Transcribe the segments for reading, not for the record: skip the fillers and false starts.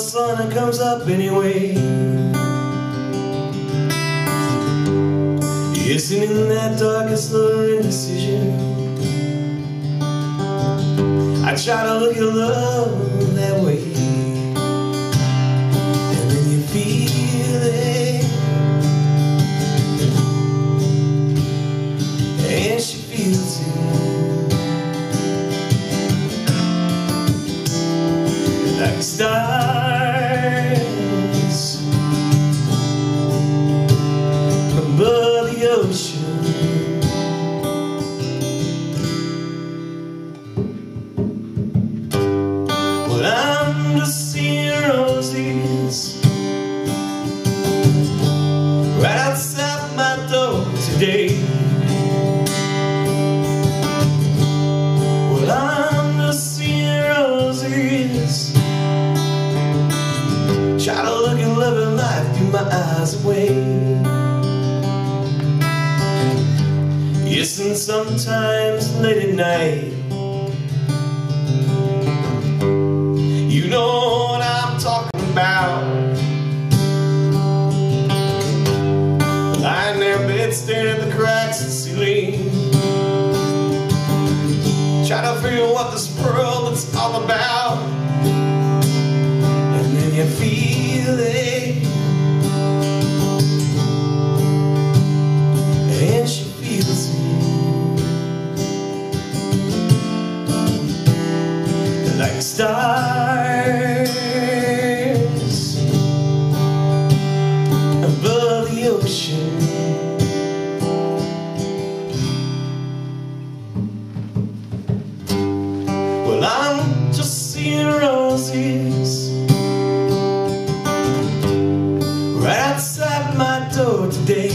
sun that comes up anyway. Yes, and in that darkest of indecision, I try to look at love that way. And then you feel it, and she feels it, like stars above the ocean. Well, I'm just seeing roses right outside my door today. Well, I'm just seeing roses, try to look at love and life through my eyes away. Yes, and sometimes late at night, you know what I'm talking about, lying there in bed staring at the cracks in the ceiling, trying to figure out what this world is all about. And then you feel it, and she feels it, like stars above the ocean. Well, I'm just seeing roses right outside my door today.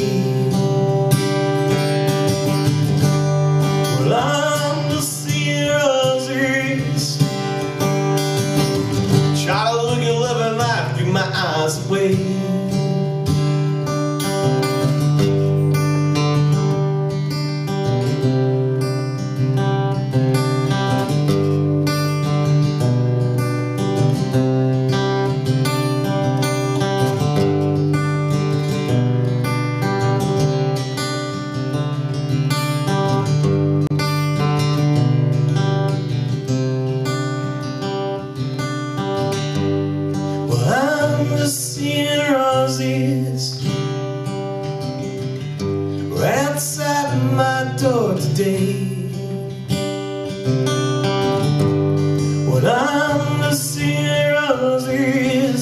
Well, I'm just seeing roses, try to look at love and life through my eyes away. I'm just seeing roses right outside my door today. Well, I'm just seeing roses,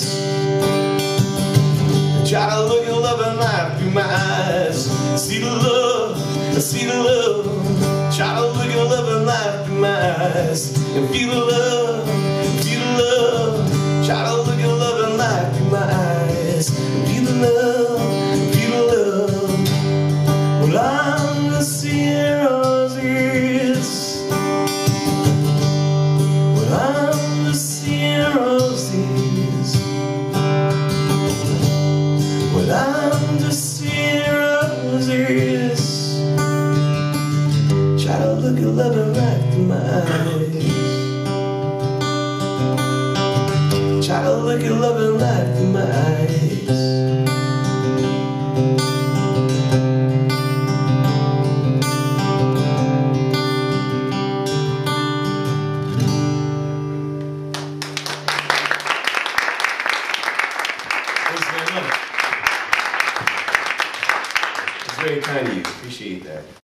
try to look at love and life through my eyes. See the love, see the love, try to look at love and life through my eyes. And feel the love, feel the love, try to look at love and life through my eyes. Feel the love, feel the love. Well, I'm just seeing roses. Well, I'm just seeing roses. Well, I'm just seeing roses, try to look at love and life through my eyes. Try to look at love and life through my eyes. Thanks very much. It's very kind of you. Appreciate that.